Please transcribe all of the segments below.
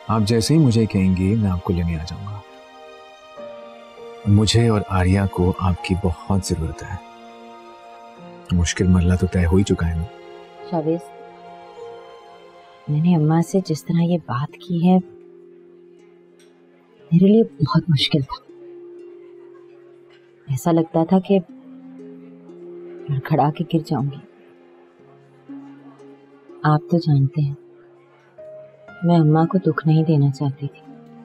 आप जैसे ही मुझे कहेंगे मैं आपको लेने आ जाऊंगा। मुझे और आर्या को आपकी बहुत जरूरत है। मुश्किल मरला तो तय हो ही चुका है ना। शावेज, मैंने अम्मा से जिस तरह ये बात की है मेरे लिए बहुत मुश्किल था। ऐसा लगता था कि लड़खड़ा के गिर जाऊंगी। आप तो जानते हैं मैं अम्मा को दुख नहीं देना चाहती थी,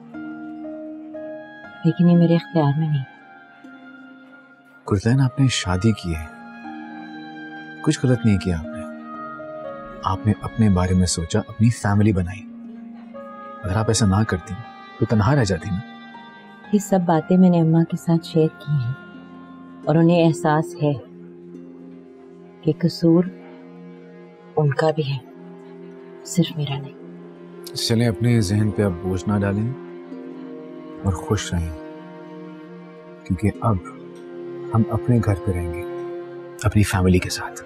लेकिन ये मेरे इख्तियार में नहीं। कुर्तैन, आपने शादी की है, कुछ गलत नहीं किया आपने। आपने अपने बारे में सोचा, अपनी फैमिली बनाई। अगर आप ऐसा ना करती तो तन्हा रह जाती ना। ये सब बातें मैंने अम्मा के साथ शेयर की हैं और उन्हें एहसास है कि कसूर उनका भी है, सिर्फ मेरा नहीं। चलें, अपने जहन पे अब बोझ ना डालें और खुश रहें, क्योंकि अब हम अपने घर पे रहेंगे अपनी फैमिली के साथ।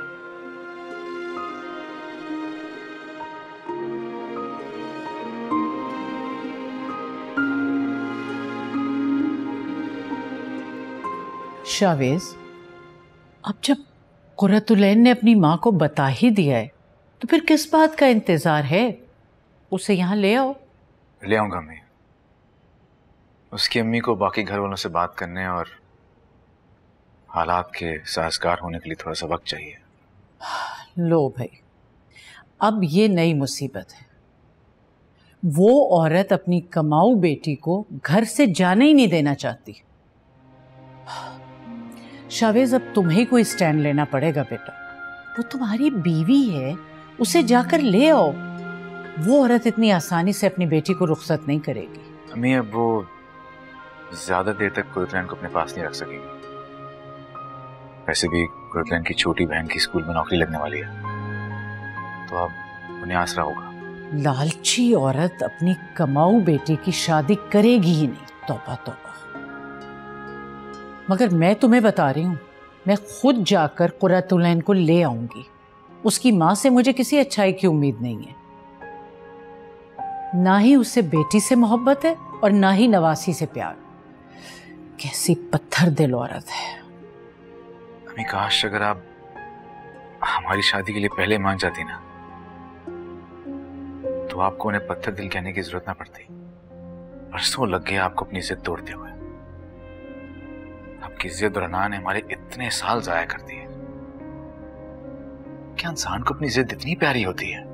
शावेज, अब जब कुर्रतुलैन ने अपनी माँ को बता ही दिया है तो फिर किस बात का इंतजार है? उसे यहाँ ले आओ। ले आऊंगा मैं। उसकी अम्मी को बाकी घर वालों से बात करने और हालात के साजगार होने के लिए थोड़ा सा वक्त चाहिए। लो भाई, अब ये नई मुसीबत है। वो औरत अपनी कमाऊ बेटी को घर से जाने ही नहीं देना चाहती। शावेज, अब तुम्हें कोई स्टैंड लेना पड़ेगा बेटा। वो तुम्हारी बीवी है, उसे जाकर ले आओ। वो औरत इतनी आसानी से अपनी बेटी को रुखसत नहीं करेगी। अम्मी, अब वो ज्यादा देर तक कुर्रतुलैन को अपने पास नहीं रख सकेगी। वैसे भी कुर्रतुलैन की छोटी बहन की स्कूल में नौकरी लगने वाली है, तो अब उन्हें आसरा होगा। लालची औरत अपनी कमाऊ बेटी की शादी करेगी ही नहीं। तौबा तौबा। मगर मैं तुम्हें बता रही हूँ, मैं खुद जाकर कुर्रतुलैन को ले आऊंगी। उसकी माँ से मुझे किसी अच्छाई की उम्मीद नहीं है। ना ही उससे बेटी से मोहब्बत है और ना ही नवासी से प्यार। कैसी पत्थर दिल औरत है। अम्मी, काश अगर आप हमारी शादी के लिए पहले मान जाती ना, तो आपको उन्हें पत्थर दिल कहने की जरूरत ना पड़ती। परसों लग गया आपको अपनी जिद तोड़ते हुए। आपकी जिद और अना ने हमारे इतने साल जाया कर दिए। क्या इंसान को अपनी जिद इतनी प्यारी होती है?